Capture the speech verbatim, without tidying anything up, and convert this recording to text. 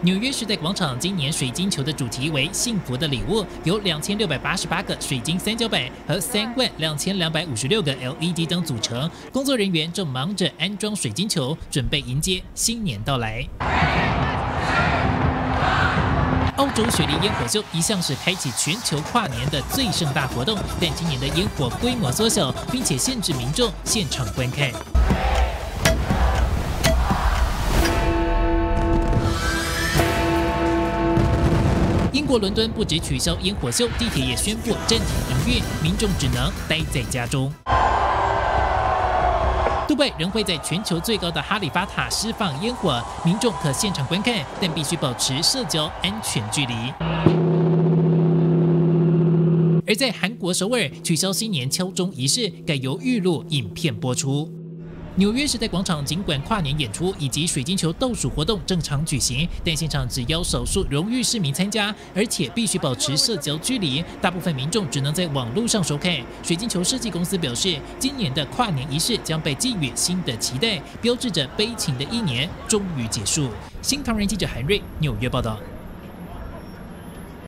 纽约时代广场今年水晶球的主题为“幸福的礼物”，有两千六百八十八个水晶三角板和三万两千两百五十六个 L E D 灯组成。工作人员正忙着安装水晶球，准备迎接新年到来。澳洲雪梨烟火秀一向是开启全球跨年的最盛大活动，但今年的烟火规模缩小，并且限制民众现场观看。英国伦敦不止取消烟火秀，地铁也宣布暂停营运，民众只能待在家中。杜拜仍会在全球最高的哈利法塔释放烟火，民众可现场观看，但必须保持社交安全距离。而在韩国首尔取消新年敲钟仪式，改由预录影片播出。纽约时代广场尽管跨年演出以及水晶球倒数活动正常举行，但现场只邀少数荣誉市民参加，而且必须保持社交距离。大部分民众只能在网络上收看。水晶球设计公司表示，今年的跨年仪式将被寄予新的期待，标志着悲情的一年终于结束。新唐人记者韩瑞纽约报道。